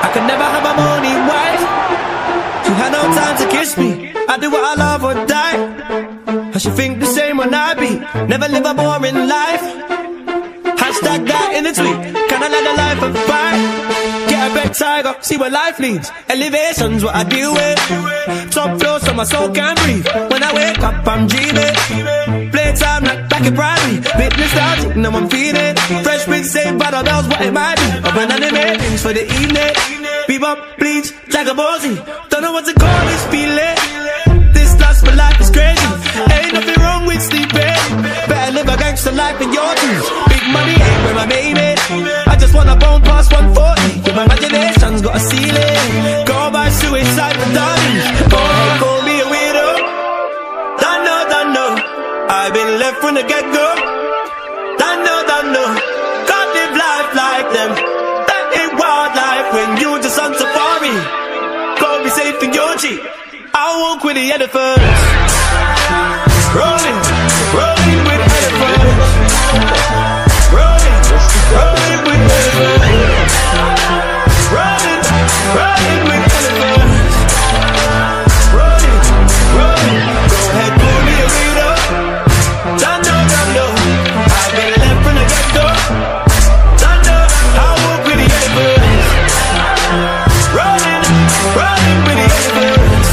I could never have a morning wife. She had no time to kiss me. I do what I love or die. I should think the same when I be. Never live a boring life. Hashtag that in the tweet. Can I let a life of fight? Get a big tiger, see where life leads. Elevation's what I deal with. Top floor so my soul can breathe. When I wake up I'm dreaming. Playtime like back in primary. Bit nostalgic, now I'm feeling. Fresh Prince, Saved by the Bells, what it might be. Open animations for the evening. Bebop, bleach, Dragon Ball Z. Don't know what to call this feeling. This lust for life is crazy. Ain't nothing wrong with sleeping. Better live a gangster life in your dreams. Big money ain't where I made it. I just wanna bone past 140. Yeah, my imagination's got a ceiling. Go by suicide for darlings. Go ahead, call me a weirdo. Don't know. I've been left from the get-go. Don't know. Can't live life like them. That ain't wildlife when you just on safari. Go be safe in your Jeep. I walk with the elephants. Rolling with elephants. Rolling with elephants. Rolling with elephants. Rolling. Go ahead, pull me a leader. Don't know. I've been left from the get-go. Don't know. I walk with the elephants. Rolling with the elephants.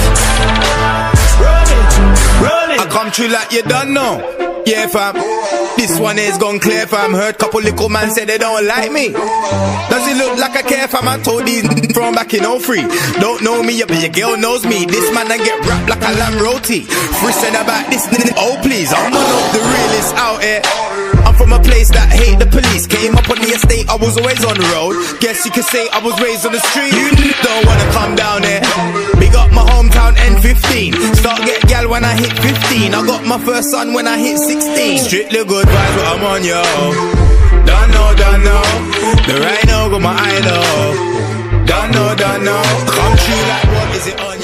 Rolling. I come true like you don't know. Yeah, fam. This one is gone clear, fam. Heard couple little man say they don't like me. Does it look like I care, fam? I told these from back in 03. Don't know me, but your girl knows me. This man I get wrapped like a lamb roti. Free about this, oh please. I'm one of the realest out here. I'm from a place that hate the police. Came up on the estate, I was always on the road. Guess you could say I was raised on the street. You don't wanna come down here. Big up my hometown N15. Start get gal when I hit 15. I got my first son when I hit 16. Strictly good vibes, but I'm on, yo. Don't know. The rhino got my eye low. Don't know. Come true like what is it on?